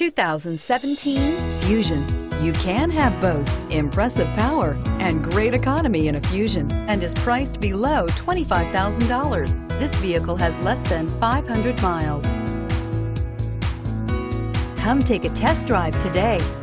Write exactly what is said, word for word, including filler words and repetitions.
two thousand seventeen Fusion. You can have both impressive power and great economy in a Fusion, and is priced below twenty-five thousand dollars. This vehicle has less than five hundred miles. Come take a test drive today.